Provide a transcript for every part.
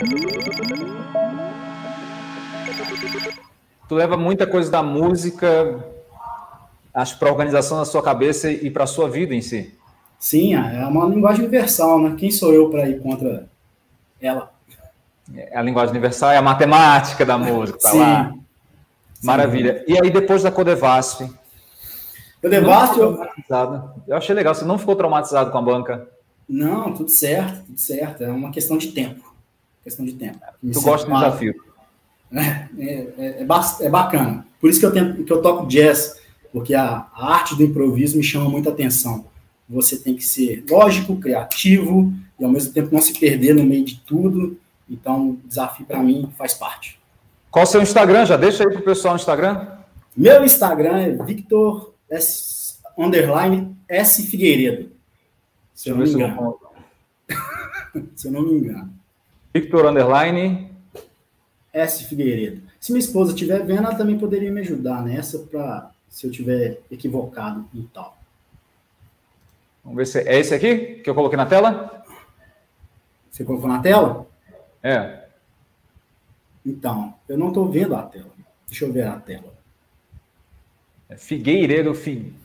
Tu leva muita coisa da música, acho, para a organização da sua cabeça e para a sua vida em si. Sim, é uma linguagem universal, né? Quem sou eu para ir contra ela? A linguagem universal é a matemática da música, tá lá. Maravilha. Sim. E aí, depois da Codevasf? Codevasf, eu achei legal, você não ficou traumatizado com a banca? Não, tudo certo, tudo certo. É uma questão de tempo. Questão de tempo. Tu gosta do desafio? É bacana. Por isso que eu toco jazz, porque a arte do improviso me chama muita atenção. Você tem que ser lógico, criativo e ao mesmo tempo não se perder no meio de tudo. Então, o desafio para mim faz parte. Qual o seu Instagram? Já deixa aí pro pessoal no Instagram. Meu Instagram é Victor S Figueiredo. Se eu não me engano. Se eu não me engano. Victor S Figueiredo. Se minha esposa estiver vendo, ela também poderia me ajudar nessa, se eu estiver equivocado e tal. Vamos ver se é esse aqui que eu coloquei na tela? Você colocou na tela? É. Então, eu não estou vendo a tela. Deixa eu ver a tela. Figueiredo.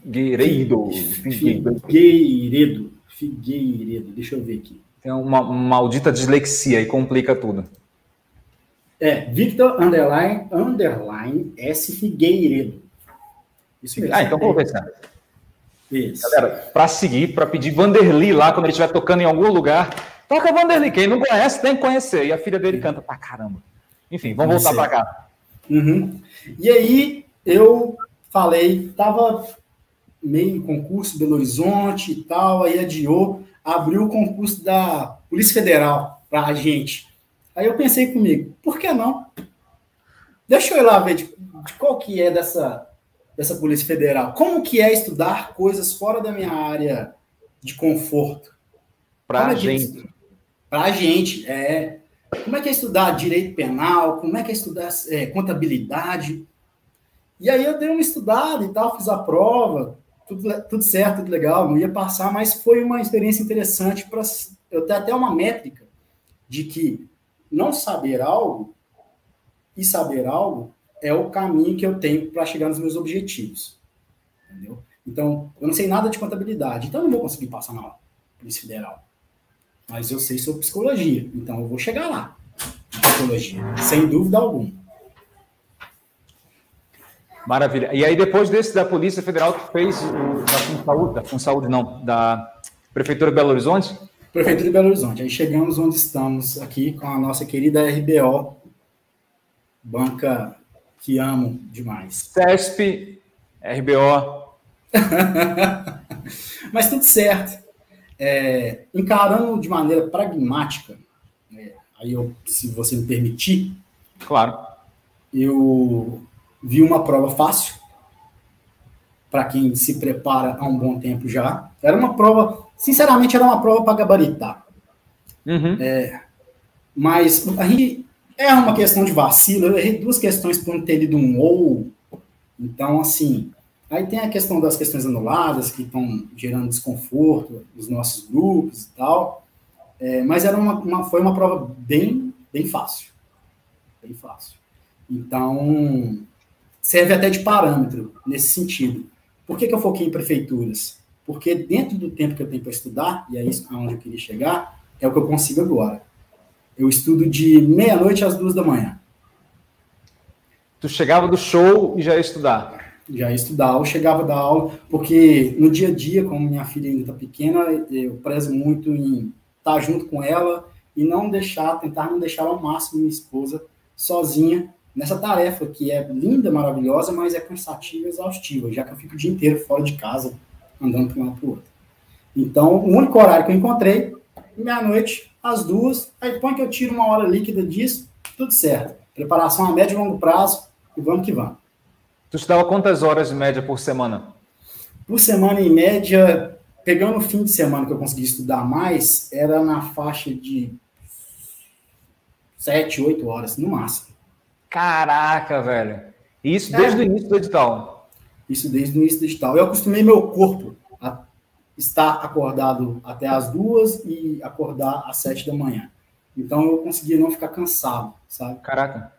Deixa eu ver aqui. Tem uma maldita dislexia e complica tudo. Victor _ S Figueiredo. Isso mesmo. Então coloquei esse cara. Isso. Galera, para seguir, para pedir Vanderly lá, quando ele estiver tocando em algum lugar, toca Vanderly. Quem não conhece, tem que conhecer. E a filha dele canta pra caramba. Enfim, vamos voltar para cá. Uhum. E aí, eu falei, tava meio em concurso em Belo Horizonte e tal, aí adiou, abriu o concurso da Polícia Federal para a gente. Aí eu pensei comigo, por que não? Deixa eu ir lá ver de qual que é dessa Polícia Federal. Como que é estudar coisas fora da minha área de conforto? Para a gente. Para a gente, Como é que é estudar direito penal? Como é que é estudar contabilidade? E aí eu dei uma estudada e tal, fiz a prova, tudo certo, tudo legal, não ia passar, mas foi uma experiência interessante para eu ter até uma métrica de que não saber algo e saber algo é o caminho que eu tenho para chegar nos meus objetivos. Entendeu? Então, eu não sei nada de contabilidade, então eu não vou conseguir passar na Polícia Federal. Mas eu sei sobre psicologia, então eu vou chegar lá. Psicologia, sem dúvida alguma. Maravilha. E aí, depois desse da Polícia Federal, tu fez da Prefeitura de Belo Horizonte? Prefeitura de Belo Horizonte. Aí chegamos onde estamos aqui com a nossa querida RBO, banca que amo demais. CESP, RBO. Mas tudo certo. Encarando de maneira pragmática, aí se você me permitir, claro, eu vi uma prova fácil para quem se prepara há um bom tempo já. Era uma prova, sinceramente, era uma prova para gabaritar. Uhum. Mas a gente é uma questão de vacilo. Eu errei 2 questões por não ter lido um ou. Então, assim, aí tem a questão das questões anuladas, que estão gerando desconforto nos nossos grupos e tal. Mas foi uma prova bem fácil. Bem fácil. Então, serve até de parâmetro nesse sentido. Por que eu foquei em prefeituras? Porque dentro do tempo que eu tenho para estudar, e é isso aonde eu queria chegar, é o que eu consigo agora. Eu estudo de meia-noite às 2 da manhã. Tu chegava do show e já ia estudar? Já ia estudar, eu chegava da aula, porque no dia a dia, como minha filha ainda está pequena, eu prezo muito em estar junto com ela e tentar não deixar ao máximo minha esposa sozinha nessa tarefa que é linda, maravilhosa, mas é cansativa e exaustiva, já que eu fico o dia inteiro fora de casa, andando para um lado para o outro. Então, o único horário que eu encontrei, meia-noite, às 2, aí põe que eu tiro uma hora líquida disso, tudo certo. Preparação a médio e longo prazo, e vamos que vamos. Tu estudava quantas horas de média por semana? Por semana, em média, pegando o fim de semana que eu consegui estudar mais, era na faixa de 7, 8 horas, no máximo. Caraca, velho. E isso desde o início do edital? Isso desde o início do edital. Eu acostumei meu corpo a estar acordado até as 2 e acordar às 7 da manhã. Então, eu conseguia não ficar cansado, sabe? Caraca.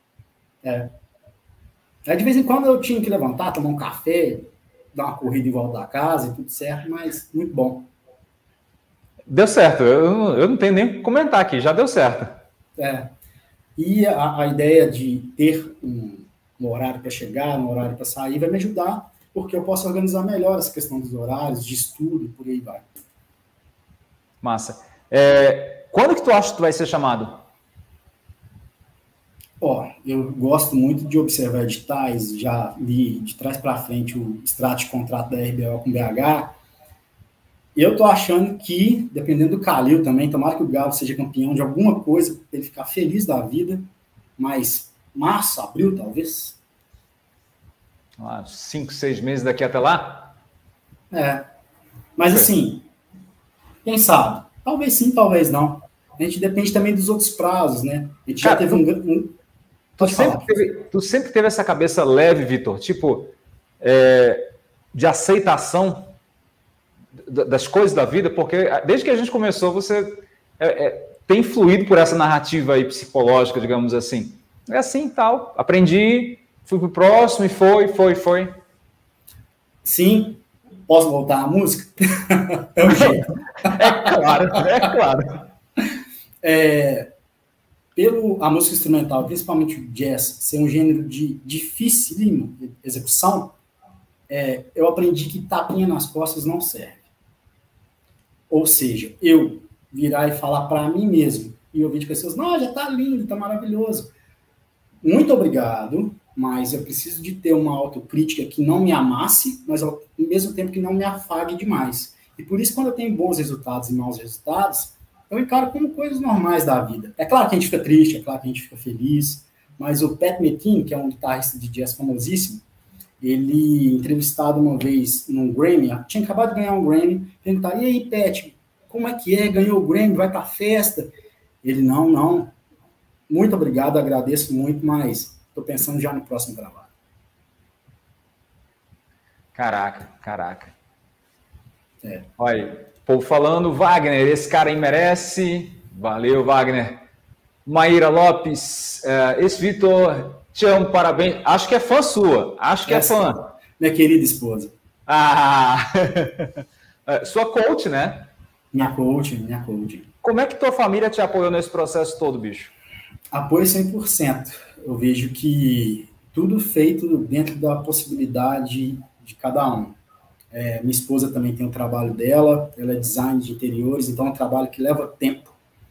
Aí, de vez em quando, eu tinha que levantar, tomar um café, dar uma corrida em volta da casa e tudo certo, mas muito bom. Deu certo. Eu não tenho nem o que comentar aqui. Já deu certo. E a ideia de ter um horário para chegar, um horário para sair, vai me ajudar, porque eu posso organizar melhor essa questão dos horários, de estudo, por aí vai. Massa. Quando que tu acha que tu vai ser chamado? Eu gosto muito de observar editais, já li de trás para frente o extrato de contrato da RBO com BH. Eu tô achando que, dependendo do Calil também, tomara que o Galo seja campeão de alguma coisa, para ele ficar feliz da vida, mas março, abril, talvez. 5, 6 meses daqui até lá? Mas assim, quem sabe? Talvez sim, talvez não. A gente depende também dos outros prazos, né? A gente já teve Tu sempre teve essa cabeça leve, Vitor, tipo, de aceitação das coisas da vida, porque desde que a gente começou, você tem fluído por essa narrativa aí psicológica, digamos assim. É assim, tal. Aprendi, fui pro próximo e foi. Sim. Posso voltar à música? É o jeito. Claro. A música instrumental, principalmente o jazz, ser um gênero de dificílima execução, eu aprendi que tapinha nas costas não serve. Ou seja, eu virar e falar para mim mesmo e ouvir de pessoas, não, já tá lindo, tá maravilhoso. Muito obrigado, mas eu preciso de ter uma autocrítica que não me amasse, mas ao mesmo tempo que não me afague demais. E por isso, quando eu tenho bons resultados e maus resultados, eu encaro como coisas normais da vida. É claro que a gente fica triste, é claro que a gente fica feliz, mas o Pat Metheny, que é um guitarrista de jazz famosíssimo, ele, entrevistado uma vez num Grammy, tinha acabado de ganhar um Grammy, perguntaram, e aí, Pat, como é que é? Ganhou o Grammy, vai pra festa? Ele, não, muito obrigado, agradeço muito, mas estou pensando já no próximo trabalho. Caraca. Olha, o povo falando, Wagner, esse cara aí merece. Valeu, Wagner. Maíra Lopes, esse Vitor, te amo, parabéns. Acho que é fã sua, é fã. Minha querida esposa. Sua coach, né? Minha coach. Como é que tua família te apoiou nesse processo todo, bicho? Apoio 100%. Eu vejo que tudo feito dentro da possibilidade de cada um. Minha esposa também tem o trabalho dela, ela é design de interiores, então é um trabalho que leva tempo.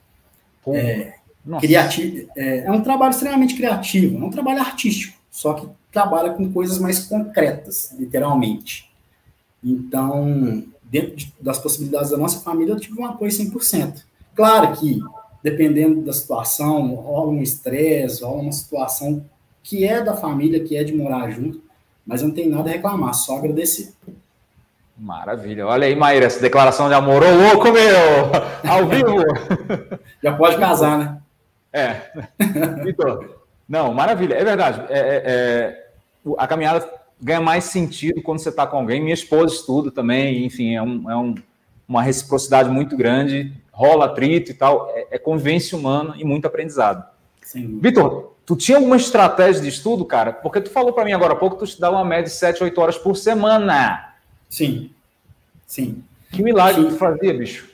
Criativo, é um trabalho extremamente criativo, é um trabalho artístico, só que trabalha com coisas mais concretas, literalmente. Então, dentro das possibilidades da nossa família, eu tive um apoio 100%. Claro que, dependendo da situação, rola um estresse, rola uma situação que é da família, que é de morar junto, mas eu não tenho nada a reclamar, só agradecer. Maravilha. Olha aí, Maíra, essa declaração de amor. Ô, louco, meu! Ao vivo! Já pode casar, né? Vitor, não, maravilha. É verdade. A caminhada ganha mais sentido quando você está com alguém. Minha esposa estuda também, enfim, uma reciprocidade muito grande. Rola atrito e tal. É convivência humana e muito aprendizado. Vitor, tu tinha alguma estratégia de estudo, cara? Porque tu falou para mim agora há pouco que tu estudava uma média de 7, 8 horas por semana. Sim. Que milagre tu fazia, bicho?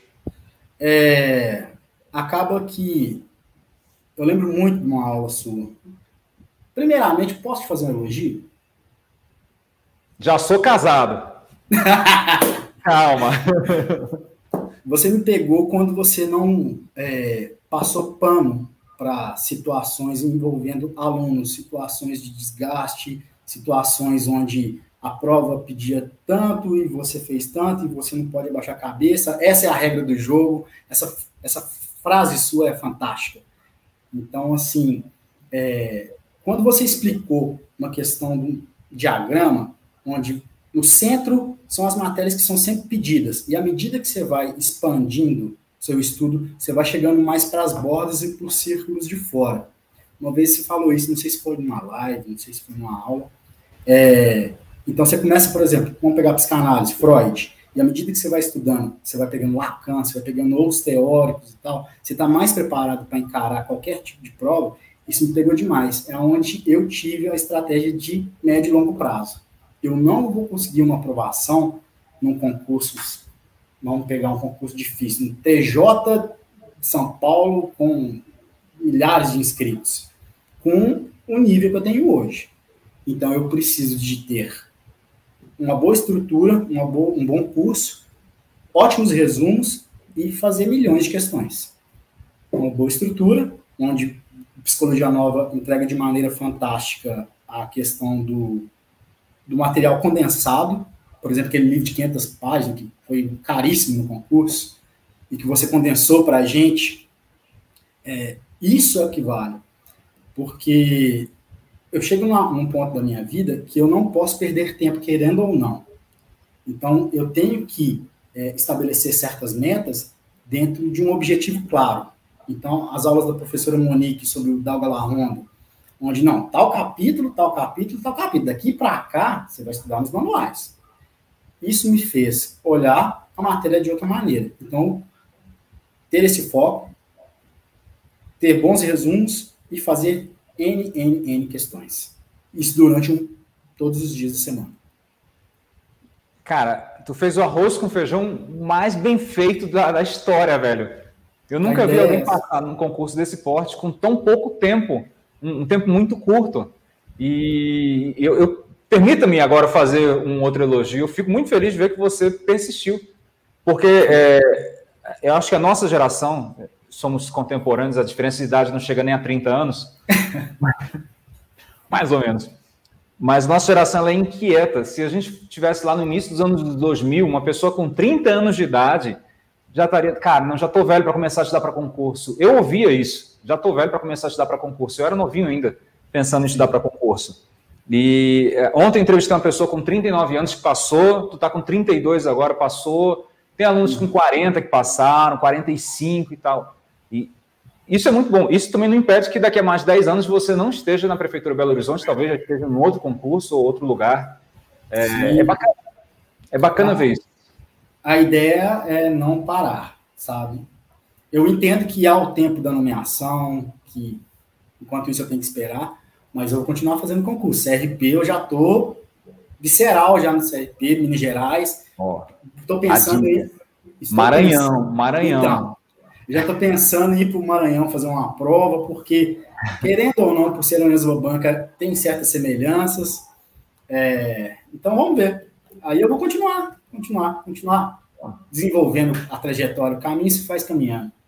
Acaba que eu lembro muito de uma aula sua. Primeiramente, posso te fazer um elogio? Já sou casado. Calma. Você me pegou quando você não passou pano para situações envolvendo alunos, situações de desgaste, situações onde a prova pedia tanto e você fez tanto e você não pode abaixar a cabeça. Essa é a regra do jogo. Essa frase sua é fantástica. Então, assim, quando você explicou uma questão de um diagrama, onde no centro são as matérias que são sempre pedidas, e à medida que você vai expandindo seu estudo, você vai chegando mais para as bordas e para os círculos de fora. Uma vez você falou isso, não sei se foi numa live, não sei se foi numa aula. Então, você começa, por exemplo, vamos pegar a psicanálise, Freud. E à medida que você vai estudando, você vai pegando Lacan, você vai pegando outros teóricos e tal, você está mais preparado para encarar qualquer tipo de prova, isso me pegou demais. É onde eu tive a estratégia de médio e longo prazo. Eu não vou conseguir uma aprovação num concurso, vamos pegar um concurso difícil, no TJ de São Paulo, com milhares de inscritos, com o nível que eu tenho hoje. Então, eu preciso de ter uma boa estrutura, um bom curso, ótimos resumos e fazer milhões de questões. Uma boa estrutura, onde Psicologia Nova entrega de maneira fantástica a questão do material condensado, por exemplo, aquele livro de 500 páginas, que foi caríssimo no concurso, e que você condensou para a gente, isso é o que vale. Porque eu chego num ponto da minha vida que eu não posso perder tempo, querendo ou não. Então, eu tenho que estabelecer certas metas dentro de um objetivo claro. Então, as aulas da professora Monique sobre o Dalga Larrondo, onde, não, tal capítulo, tal capítulo, tal capítulo. Daqui para cá, você vai estudar nos manuais. Isso me fez olhar a matéria de outra maneira. Então, ter esse foco, ter bons resumos e fazer N questões. Isso durante todos os dias da semana. Cara, tu fez o arroz com feijão mais bem feito da história, velho. Eu nunca vi alguém passar num concurso desse porte com tão pouco tempo, um tempo muito curto. E permita-me agora fazer um outro elogio. Eu fico muito feliz de ver que você persistiu, porque eu acho que a nossa geração, somos contemporâneos, a diferença de idade não chega nem a 30 anos, mais ou menos. Mas nossa geração ela é inquieta. Se a gente tivesse lá no início dos anos 2000, uma pessoa com 30 anos de idade já estaria, cara, não, já estou velho para começar a estudar para concurso. Eu ouvia isso, já estou velho para começar a estudar para concurso. Eu era novinho ainda, pensando em estudar para concurso. E ontem entrevistei uma pessoa com 39 anos que passou, tu está com 32 agora, passou. Tem alunos com 40 que passaram, 45 e tal. E isso é muito bom. Isso também não impede que daqui a mais de 10 anos você não esteja na Prefeitura de Belo Horizonte, talvez já esteja em outro concurso ou outro lugar. É bacana. É bacana ver isso. A ideia é não parar, sabe? Eu entendo que há o tempo da nomeação, que enquanto isso eu tenho que esperar, mas eu vou continuar fazendo concurso. CRP, eu já estou visceral já no CRP, Minas Gerais. Estou pensando em... Maranhão. Então, já estou pensando em ir para o Maranhão fazer uma prova, porque, querendo ou não, por ser a mesma banca, tem certas semelhanças. Então, vamos ver. Aí eu vou continuar desenvolvendo a trajetória. O caminho se faz caminhando.